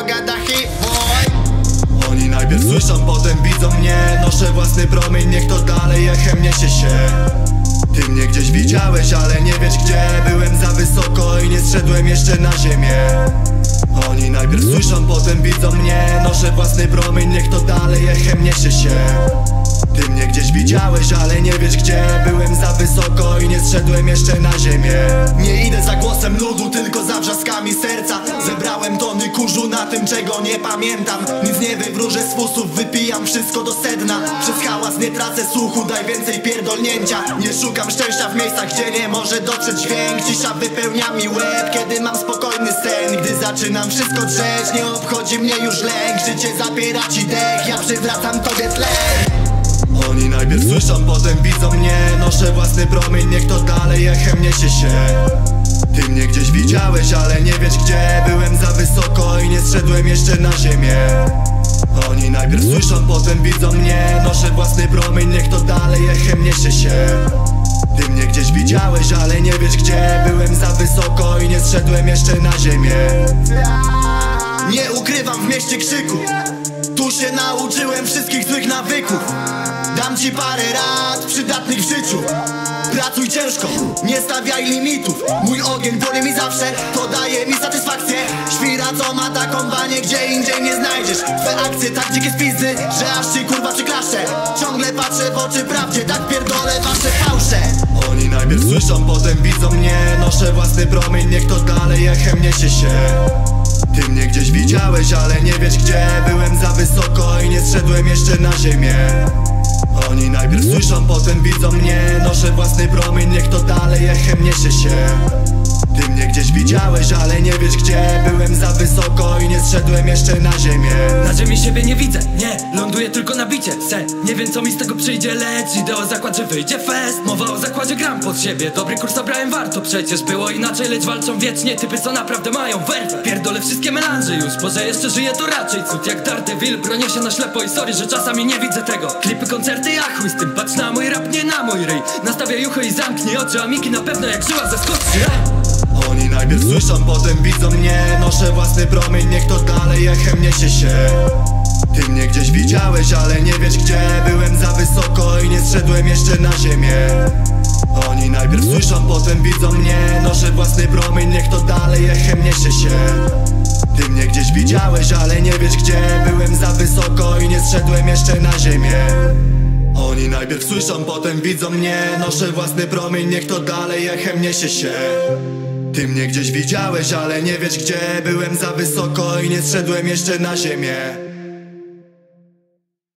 gada hip-boy. Oni najpierw słyszą, potem widzą mnie. Noszę własny promień, niech to dalej echem niesie się. Ty mnie gdzieś widziałeś, ale nie wiesz gdzie. Byłem za wysoko i nie zszedłem jeszcze na ziemię. Oni najpierw słyszą, potem widzą mnie. Noszę własny promień, niech to dalej echem niesie się. Ty mnie gdzieś widziałeś, ale nie wiesz gdzie. Byłem za wysoko i nie zszedłem jeszcze na ziemię. Nie idę za głosem ludu, tylko za wrzaskami serca. Zebrałem tony kurzu na tym, czego nie pamiętam. Nic nie wywróżę z fusów, wypijam wszystko do sedna. Przez hałas nie tracę słuchu, daj więcej pierdolnięcia. Nie szukam szczęścia w miejscach, gdzie nie może dotrzeć dźwięk. Cisza wypełnia mi łeb, kiedy mam spokojny sen. Gdy zaczynam wszystko drzeć, nie obchodzi mnie już lęk. Życie zabiera ci dech, ja przywracam tobie tlen. Oni najpierw słyszą, potem widzą mnie. Noszę własny promień, niech to dalej echem niesie się. Ty mnie gdzieś widziałeś, ale nie wiesz gdzie. Byłem za wysoko i nie zszedłem jeszcze na ziemię. Oni najpierw słyszą, potem widzą mnie. Noszę własny promień, niech to dalej echem niesie się. Ty mnie gdzieś widziałeś, ale nie wiesz gdzie. Byłem za wysoko i nie zszedłem jeszcze na ziemię. Nie ukrywam w mieście krzyku. Tu się nauczyłem wszystkich złych nawyków. Dam ci parę rad przydatnych w życiu. Pracuj ciężko, nie stawiaj limitów. Mój ogień boli mi zawsze, to daje mi satysfakcję. Świra co ma taką banię, gdzie indziej nie znajdziesz. Twe akcje tak dzikie spizdy, że aż ci kurwa przyklaszę. Ciągle patrzę w oczy prawdzie, tak pierdolę wasze fałsze. Oni najpierw słyszą, potem widzą mnie. Noszę własny promień, niech to dalej echem niesie się. Ty mnie gdzieś widziałeś, ale nie wiesz gdzie. Byłem za wysoko i nie zszedłem jeszcze na ziemię. Oni najpierw słyszą, potem widzą mnie. Noszę własny promień, niech to dalej echem niesie się. Ty mnie gdzieś widziałeś, ale nie wiesz gdzie. Byłem za wysoko i nie zszedłem jeszcze na ziemię. Na ziemi siebie nie widzę, nie, ląduję tylko na bicie. Nie wiem co mi z tego przyjdzie, lecz idę o zakład, że wyjdzie fest. Mowa o zakładzie, gram pod siebie. Dobry kurs obrałem, warto przecież było inaczej. Lecz walczą wiecznie typy, co naprawdę mają werwę. Pierdolę wszystkie melanże już, bo że jeszcze żyję to raczej cud. Jak Daredevil, bronię się na ślepo i sorry, że czasami nie widzę tego. Klipy, koncerty, ja chuj z tym, patrz na mój rap, nie na mój ryj. Nastawiaj ucho i zamknij oczy, a Miki na pewno jak żyła zaskoczy. Oni najpierw słyszą, potem widzą mnie. Noszę własny promień, niech to dalej echem niesie się. Ty mnie gdzieś widziałeś, ale nie wiesz gdzie. Byłem za wysoko i nie zszedłem jeszcze na ziemię. Oni najpierw słyszą, potem widzą mnie. Noszę własny promień, niech to dalej echem niesie się. Ty mnie gdzieś widziałeś, ale nie wiesz gdzie. Byłem za wysoko i nie zszedłem jeszcze na ziemię. Oni najpierw słyszą, potem widzą mnie. Noszę własny promień, niech to dalej echem niesie się. Ty mnie gdzieś widziałeś, ale nie wiesz gdzie. Byłem za wysoko i nie zszedłem jeszcze na ziemię.